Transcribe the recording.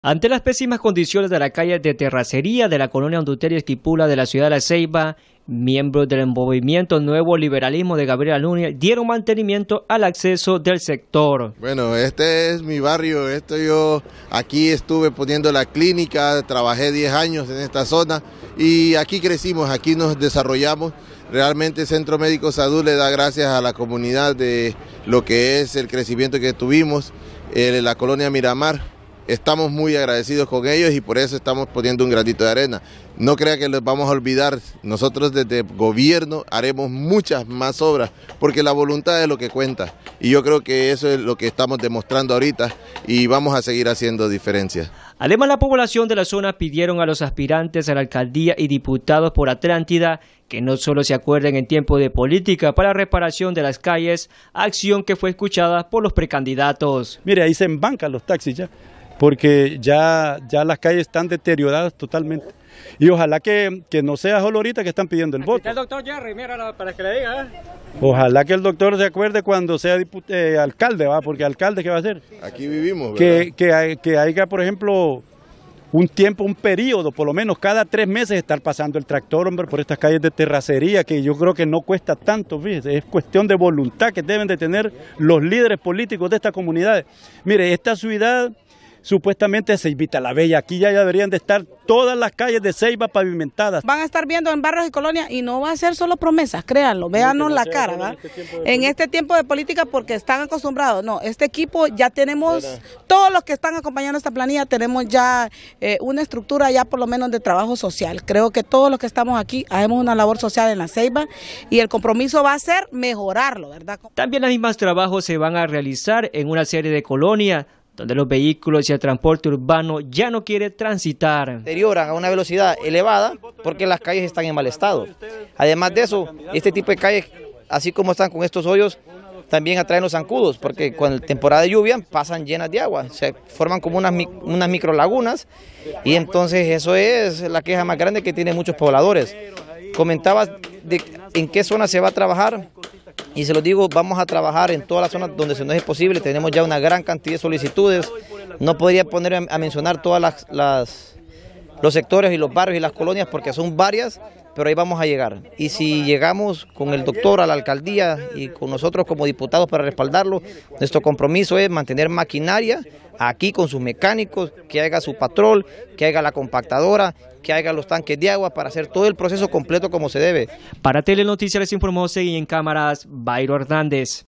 Ante las pésimas condiciones de la calle de terracería de la colonia Honduterio Esquipula de la ciudad de La Ceiba, miembros del movimiento Nuevo Liberalismo de Gabriel Núñez dieron mantenimiento al acceso del sector. Bueno, este es mi barrio, yo aquí estuve poniendo la clínica, trabajé 10 años en esta zona y aquí crecimos, aquí nos desarrollamos. Realmente Centro Médico Sadú le da gracias a la comunidad de lo que es el crecimiento que tuvimos en la colonia Miramar. Estamos muy agradecidos con ellos y por eso estamos poniendo un granito de arena. No crea que los vamos a olvidar, nosotros desde gobierno haremos muchas más obras porque la voluntad es lo que cuenta y yo creo que eso es lo que estamos demostrando ahorita y vamos a seguir haciendo diferencias. Además, la población de la zona pidieron a los aspirantes a la alcaldía y diputados por Atlántida que no solo se acuerden en tiempo de política para la reparación de las calles, acción que fue escuchada por los precandidatos. Mire, ahí se embancan los taxis ya, porque ya las calles están deterioradas totalmente. Y ojalá que no sea solo ahorita que están pidiendo el voto. Está el doctor Jerry, mira, para que le diga. Ojalá que el doctor se acuerde cuando sea alcalde, ¿va? Porque alcalde, ¿qué va a hacer? Aquí vivimos, ¿verdad? Que haya, por ejemplo, un tiempo, un periodo, por lo menos cada 3 meses estar pasando el tractor, hombre, por estas calles de terracería, que yo creo que no cuesta tanto, fíjese, es cuestión de voluntad que deben de tener los líderes políticos de estas comunidades. Mire, esta ciudad supuestamente Ceibita la Bella, aquí ya deberían de estar todas las calles de Ceiba pavimentadas. Van a estar viendo en barrios y colonias y no va a ser solo promesas, créanlo, véanos la cara, ¿va? En este tiempo de política porque están acostumbrados, no, este equipo ya tenemos, todos los que están acompañando esta planilla tenemos ya una estructura ya por lo menos de trabajo social. Creo que todos los que estamos aquí hacemos una labor social en La Ceiba y el compromiso va a ser mejorarlo, ¿verdad? También los mismos trabajos se van a realizar en una serie de colonias donde los vehículos y el transporte urbano ya no quiere transitar. Deterioran a una velocidad elevada porque las calles están en mal estado. Además de eso, este tipo de calles, así como están con estos hoyos, también atraen los zancudos, porque con la temporada de lluvia pasan llenas de agua, se forman como unas micro lagunas y entonces eso es la queja más grande que tienen muchos pobladores. Comentabas de en qué zona se va a trabajar. Y se lo digo, vamos a trabajar en todas las zonas donde se nos es posible, tenemos ya una gran cantidad de solicitudes, no podría poner a mencionar todas los sectores y los barrios y las colonias porque son varias, pero ahí vamos a llegar. Y si llegamos con el doctor a la alcaldía y con nosotros como diputados para respaldarlo, nuestro compromiso es mantener maquinaria aquí con sus mecánicos, que haga su patrol, que haga la compactadora, que haga los tanques de agua para hacer todo el proceso completo como se debe. Para Telenoticias les informó, seguí en cámaras, Bayro Hernández.